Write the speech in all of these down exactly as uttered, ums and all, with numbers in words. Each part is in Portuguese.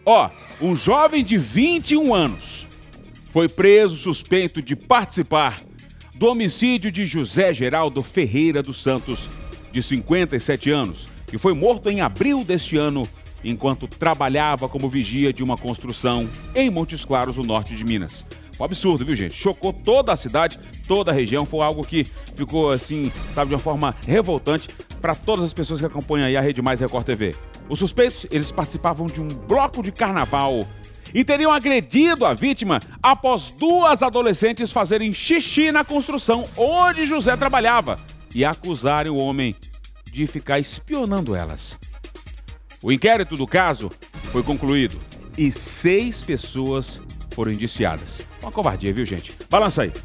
Ó, um jovem de vinte e um anos foi preso suspeito de participar do homicídio de José Geraldo Ferreira dos Santos, de cinquenta e sete anos, que foi morto em abril deste ano, enquanto trabalhava como vigia de uma construção em Montes Claros, no norte de Minas. Um absurdo, viu, gente? Chocou toda a cidade, toda a região. Foi algo que ficou, assim, sabe, de uma forma revoltante para todas as pessoas que acompanham aí a Rede Mais Record T V. Os suspeitos, eles participavam de um bloco de carnaval e teriam agredido a vítima após duas adolescentes fazerem xixi na construção onde José trabalhava e acusarem o homem de ficar espionando elas. O inquérito do caso foi concluído e seis pessoas foram indiciadas. Uma covardia, viu, gente? Balança aí.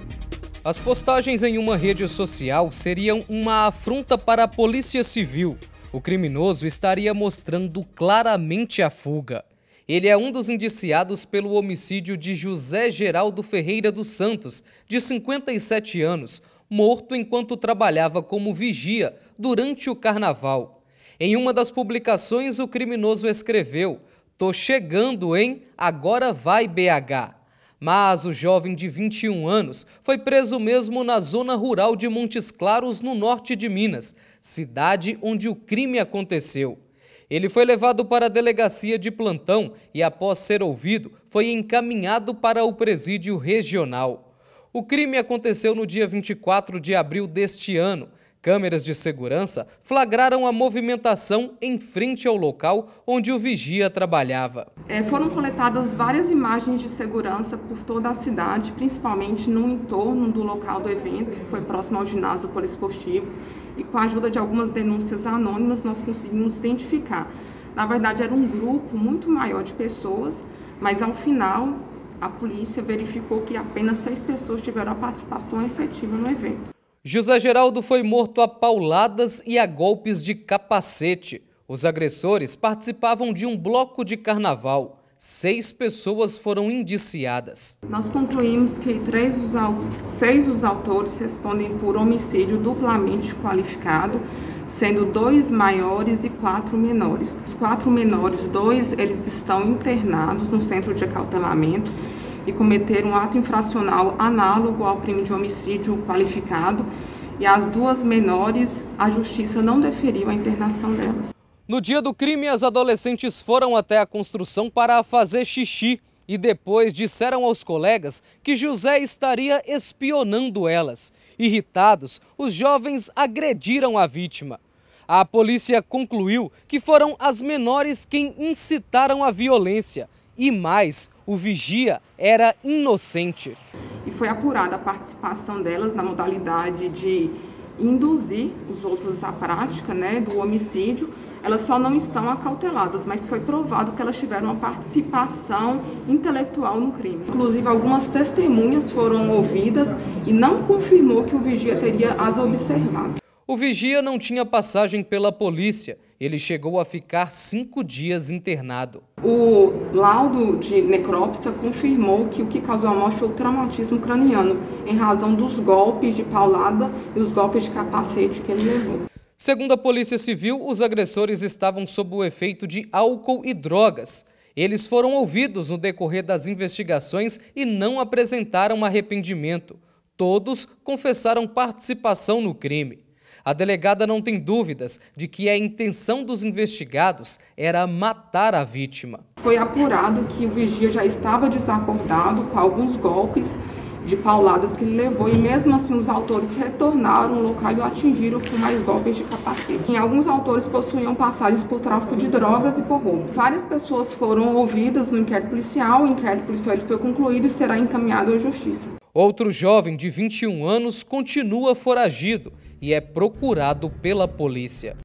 As postagens em uma rede social seriam uma afronta para a Polícia Civil. O criminoso estaria mostrando claramente a fuga. Ele é um dos indiciados pelo homicídio de José Geraldo Ferreira dos Santos, de cinquenta e sete anos, morto enquanto trabalhava como vigia durante o carnaval. Em uma das publicações, o criminoso escreveu: "Tô chegando, hein? Agora vai B H". Mas o jovem de vinte e um anos foi preso mesmo na zona rural de Montes Claros, no norte de Minas, cidade onde o crime aconteceu. Ele foi levado para a delegacia de plantão e, após ser ouvido, foi encaminhado para o presídio regional. O crime aconteceu no dia vinte e quatro de abril deste ano. Câmeras de segurança flagraram a movimentação em frente ao local onde o vigia trabalhava. É, foram coletadas várias imagens de segurança por toda a cidade, principalmente no entorno do local do evento, que foi próximo ao ginásio poliesportivo, e com a ajuda de algumas denúncias anônimas nós conseguimos identificar. Na verdade, era um grupo muito maior de pessoas, mas ao final a polícia verificou que apenas seis pessoas tiveram a participação efetiva no evento. José Geraldo foi morto a pauladas e a golpes de capacete. Os agressores participavam de um bloco de carnaval. Seis pessoas foram indiciadas. Nós concluímos que três dos, seis dos autores respondem por homicídio duplamente qualificado, sendo dois maiores e quatro menores. Os quatro menores, dois, eles estão internados no centro de acautelamento e cometeram um ato infracional análogo ao crime de homicídio qualificado, e as duas menores, a justiça não deferiu a internação delas. No dia do crime, as adolescentes foram até a construção para fazer xixi e depois disseram aos colegas que José estaria espionando elas. Irritados, os jovens agrediram a vítima. A polícia concluiu que foram as menores quem incitaram a violência. E mais, o vigia era inocente. E foi apurada a participação delas na modalidade de induzir os outros à prática, né, do homicídio. Elas só não estão acauteladas, mas foi provado que elas tiveram uma participação intelectual no crime. Inclusive, algumas testemunhas foram ouvidas e não confirmou que o vigia teria as observado. O vigia não tinha passagem pela polícia. Ele chegou a ficar cinco dias internado. O laudo de necrópsia confirmou que o que causou a morte foi o traumatismo craniano, em razão dos golpes de paulada e os golpes de capacete que ele levou. Segundo a Polícia Civil, os agressores estavam sob o efeito de álcool e drogas. Eles foram ouvidos no decorrer das investigações e não apresentaram arrependimento. Todos confessaram participação no crime. A delegada não tem dúvidas de que a intenção dos investigados era matar a vítima. Foi apurado que o vigia já estava desacordado com alguns golpes de pauladas que ele levou, e mesmo assim os autores retornaram ao local e o atingiram com mais golpes de capacete. E alguns autores possuíam passagens por tráfico de drogas e por roubo. Várias pessoas foram ouvidas no inquérito policial, o inquérito policial ele foi concluído e será encaminhado à justiça. Outro jovem de vinte e um anos continua foragido e é procurado pela polícia.